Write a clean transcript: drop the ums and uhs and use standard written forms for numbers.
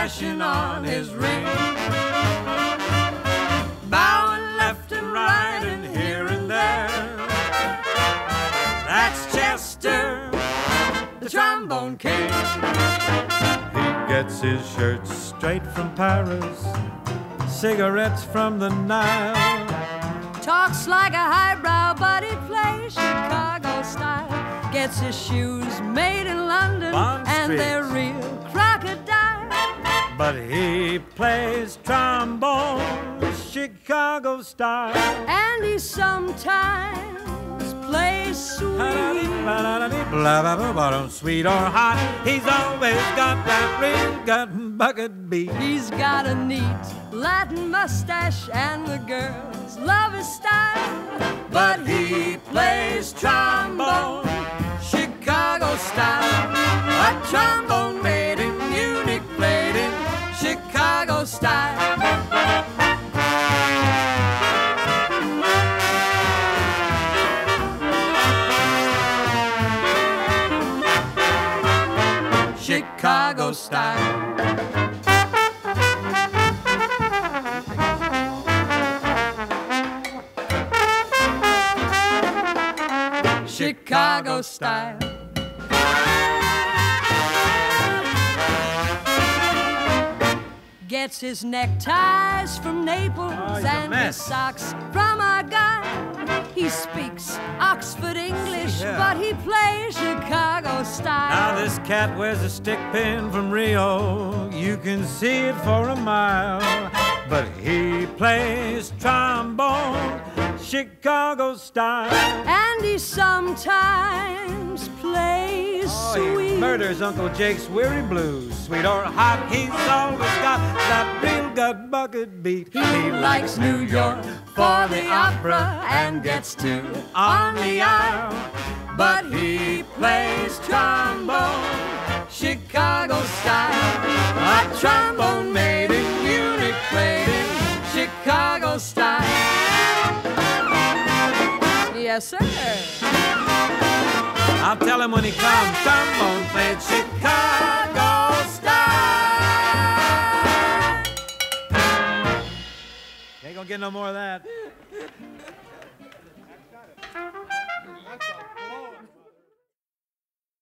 flashing on his ring. Bowing left and right and here and there. That's Chester, the trombone king. He gets his shirts straight from Paris, cigarettes from the Nile. Talks like a highbrow, but he plays Chicago style. Gets his shoes made in London, Bond and Street. they're real crocodile. But he plays trombone Chicago style. And he sometimes plays sweet. Sweet or hot, he's always got that real gut bucket beat. He's got a neat Latin mustache, and the girls love his style. But he plays trombone Chicago style. A trombone made in Munich, played in Chicago style. Chicago style. Chicago style. Gets his neckties from Naples and his socks from Argyle. He speaks Oxford English, but he plays Chicago style. Now this cat wears a stick pin from Rio. You can see it for a mile. But he plays trombone Chicago style. And he sometimes plays sweet. He murders Uncle Jake's weary blues. Sweet or hot, he's always got that real gut bucket beat. He likes New York for the opera and gets to on the aisle. But he plays trombone Chicago style. A trombone made in Munich, played in Chicago style. Yes, sir. I'll tell him when he comes, trombone played Chicago style. Ain't gonna get no more of that.